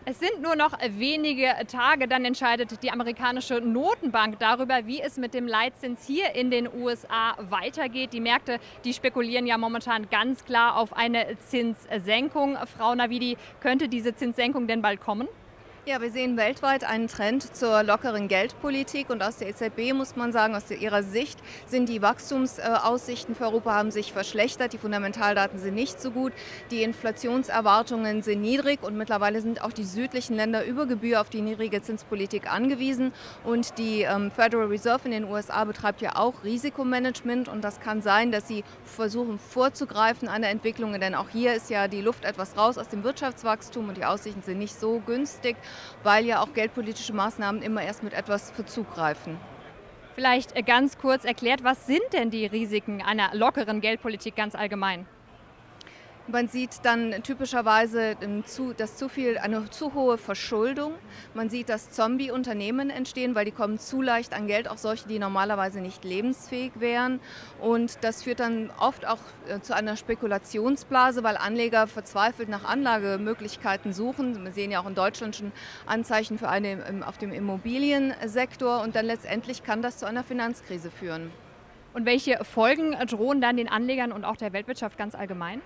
Es sind nur noch wenige Tage, dann entscheidet die amerikanische Notenbank darüber, wie es mit dem Leitzins hier in den USA weitergeht. Die Märkte, die spekulieren ja momentan ganz klar auf eine Zinssenkung. Frau Navidi, könnte diese Zinssenkung denn bald kommen? Ja, wir sehen weltweit einen Trend zur lockeren Geldpolitik und aus der EZB muss man sagen, aus ihrer Sicht sind die Wachstumsaussichten für Europa haben sich verschlechtert, die Fundamentaldaten sind nicht so gut, die Inflationserwartungen sind niedrig und mittlerweile sind auch die südlichen Länder über Gebühr auf die niedrige Zinspolitik angewiesen und die Federal Reserve in den USA betreibt ja auch Risikomanagement und das kann sein, dass sie versuchen vorzugreifen an der Entwicklung, denn auch hier ist ja die Luft etwas raus aus dem Wirtschaftswachstum und die Aussichten sind nicht so günstig, weil ja auch geldpolitische Maßnahmen immer erst mit etwas Verzug greifen. Vielleicht ganz kurz erklärt, was sind denn die Risiken einer lockeren Geldpolitik ganz allgemein? Man sieht dann typischerweise eine zu hohe Verschuldung. Man sieht, dass Zombie-Unternehmen entstehen, weil die kommen zu leicht an Geld, auch solche, die normalerweise nicht lebensfähig wären. Und das führt dann oft auch zu einer Spekulationsblase, weil Anleger verzweifelt nach Anlagemöglichkeiten suchen. Wir sehen ja auch in Deutschland schon Anzeichen für eine auf dem Immobiliensektor. Und dann letztendlich kann das zu einer Finanzkrise führen. Und welche Folgen drohen dann den Anlegern und auch der Weltwirtschaft ganz allgemein?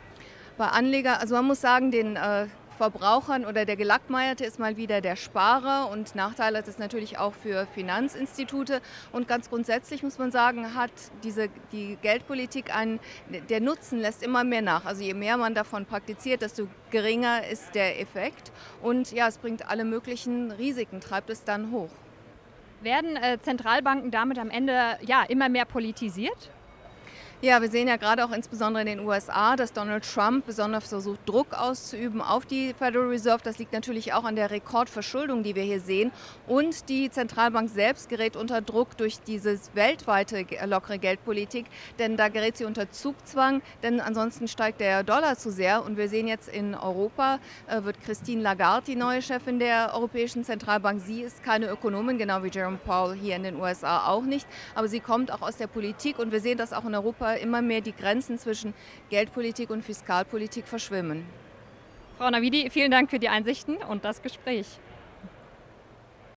Also man muss sagen, den Verbrauchern oder der Gelackmeierte ist mal wieder der Sparer und Nachteile hat es natürlich auch für Finanzinstitute. Und ganz grundsätzlich muss man sagen, hat die Geldpolitik der Nutzen lässt immer mehr nach. Also je mehr man davon praktiziert, desto geringer ist der Effekt. Und ja, es bringt alle möglichen Risiken, treibt es dann hoch. Werden Zentralbanken damit am Ende ja immer mehr politisiert? Ja, wir sehen ja gerade auch insbesondere in den USA, dass Donald Trump besonders versucht, Druck auszuüben auf die Federal Reserve. Das liegt natürlich auch an der Rekordverschuldung, die wir hier sehen. Und die Zentralbank selbst gerät unter Druck durch diese weltweite lockere Geldpolitik, denn da gerät sie unter Zugzwang, denn ansonsten steigt der Dollar zu sehr. Und wir sehen jetzt in Europa, wird Christine Lagarde die neue Chefin der Europäischen Zentralbank. Sie ist keine Ökonomin, genau wie Jerome Powell hier in den USA auch nicht. Aber sie kommt auch aus der Politik und wir sehen das auch in Europa immer mehr die Grenzen zwischen Geldpolitik und Fiskalpolitik verschwimmen. Frau Navidi, vielen Dank für die Einsichten und das Gespräch.